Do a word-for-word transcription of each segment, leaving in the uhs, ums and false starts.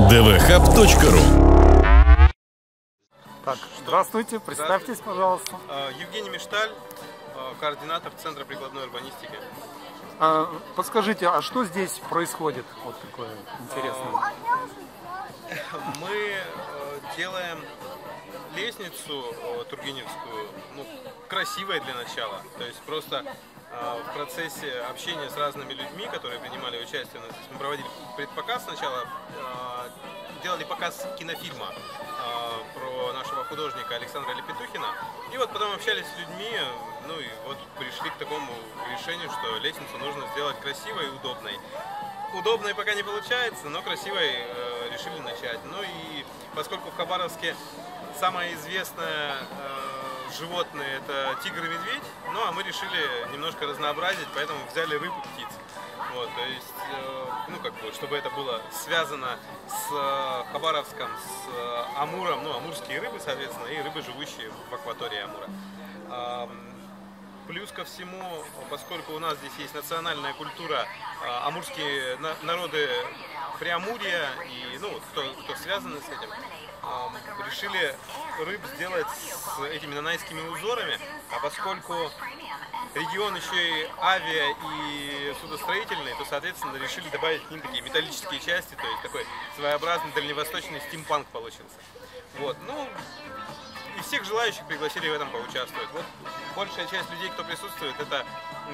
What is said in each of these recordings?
дэ вэ хаб точка ру. Так, здравствуйте, представьтесь, пожалуйста. Евгений Мишталь, координатор Центра прикладной урбанистики. А, подскажите, а что здесь происходит? Вот такое интересное. Мы делаем лестницу Тургеневскую, ну, красивой для начала. То есть просто в процессе общения с разными людьми, которые принимали участие, мы проводили предпоказ сначала, делали показ кинофильма про нашего художника Александра Лепетухина. И вот потом общались с людьми, ну и вот пришли к такому решению, что лестницу нужно сделать красивой и удобной. Удобной пока не получается, но красивой э, решили начать. Ну и поскольку в Хабаровске самое известное э, животное — это тигр и медведь, ну а мы решили немножко разнообразить, поэтому взяли рыб и птиц. Вот, то есть, э, ну как бы, чтобы это было связано с э, Хабаровском, с э, Амуром, ну амурские рыбы, соответственно, и рыбы, живущие в акватории Амура. Э, Плюс ко всему, поскольку у нас здесь есть национальная культура, амурские народы Преамурья и ну, кто, кто связаны с этим, решили рыб сделать с этими нанайскими узорами, а поскольку регион еще и авиа и судостроительный, то, соответственно, решили добавить к ним такие металлические части, то есть такой своеобразный дальневосточный стимпанк получился. Вот, ну, и всех желающих пригласили в этом поучаствовать. Вот большая часть людей, кто присутствует, это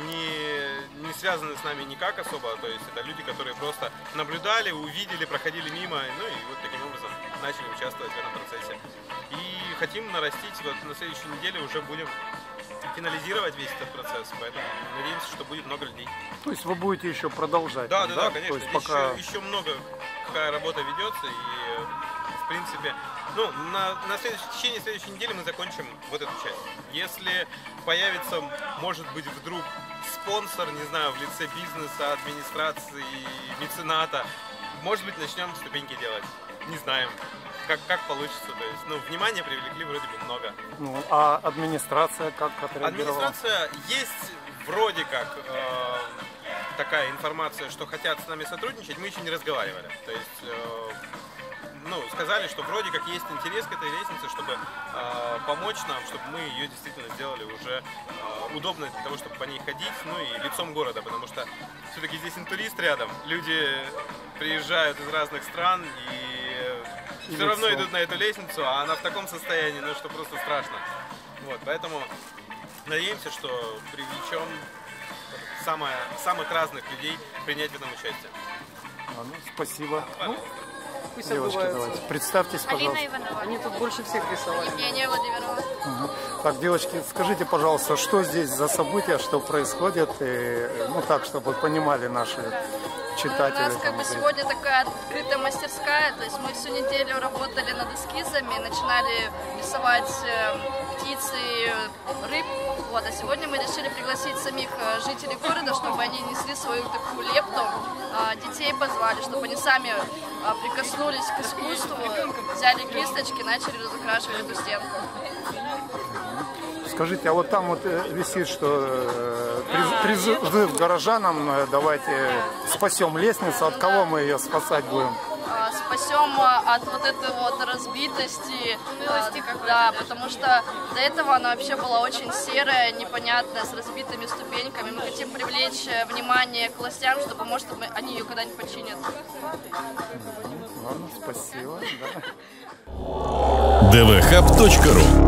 не, не связаны с нами никак особо, то есть это люди, которые просто наблюдали, увидели, проходили мимо, ну и вот таким образом начали участвовать в этом процессе. И хотим нарастить, вот на следующей неделе уже будем финализировать весь этот процесс, поэтому надеемся, что будет много людей. То есть вы будете еще продолжать? Да, там, да, да, да, конечно. Здесь пока... еще, еще много какая работа ведется, и в принципе, ну, на, на следующей, в течение следующей недели мы закончим вот эту часть. Если появится, может быть, вдруг спонсор, не знаю, в лице бизнеса, администрации, мецената, может быть, начнем ступеньки делать. Не знаем, как, как получится. То есть, ну, внимание привлекли вроде бы много. Ну, а администрация как отреагировала? Администрация есть вроде как э, такая информация, что хотят с нами сотрудничать, мы еще не разговаривали. То есть, э, ну, сказали, что вроде как есть интерес к этой лестнице, чтобы э, помочь нам, чтобы мы ее действительно сделали уже э, удобной для того, чтобы по ней ходить, ну и лицом города, потому что все-таки здесь интурист рядом, люди приезжают из разных стран и, и все равно идут на эту лестницу, а она в таком состоянии, ну что просто страшно. Вот, поэтому надеемся, что привлечем самое, самых разных людей принять в этом участие. А, ну, спасибо. Ну, Пусть девочки, давайте, представьтесь, пожалуйста. Алина Иванова. Они тут больше всех рисовали. Евгения Владимирова. Угу. Так, девочки, скажите, пожалуйста, что здесь за события, что происходит, и, ну так, чтобы понимали наши читатели. У нас как бы сегодня такая открытая мастерская, то есть мы всю неделю работали над эскизами, начинали рисовать птиц и рыб. Вот, а сегодня мы решили пригласить самих жителей города, чтобы они несли свою такую лепту, детей позвали, чтобы они сами прикоснулись к искусству, взяли кисточки, начали разукрашивать эту стенку. Скажите, а вот там вот висит, что призыв горожанам, давайте спасем лестницу, от кого мы ее спасать будем? Спасем от вот этой вот разбитости, да, потому что до этого она вообще была очень серая, непонятная, с разбитыми ступеньками. Мы хотим привлечь внимание к властям, чтобы, может, они ее когда-нибудь починят. Ладно, спасибо. Да. дэ вэ хаб точка ру